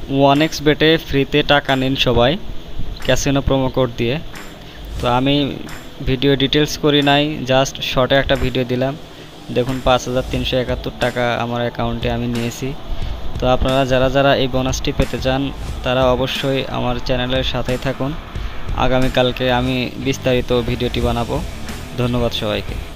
1x বেটে ফ্রিতে টাকা নিন সবাই ক্যাসিনো প্রোমো কোড দিয়ে। তো আমি ভিডিও ডিটেলস করি নাই, জাস্ট শর্টে একটা ভিডিও দিলাম। দেখুন 5371 টাকা আমার অ্যাকাউন্টে আমি নিয়েছি। তো আপনারা যারা যারা এই বোনাসটি পেতে চান তারা অবশ্যই আমার চ্যানেলের সাথেই থাকুন। আগামীকালকে আমি বিস্তারিত ভিডিওটি বানাবো। ধন্যবাদ সবাইকে।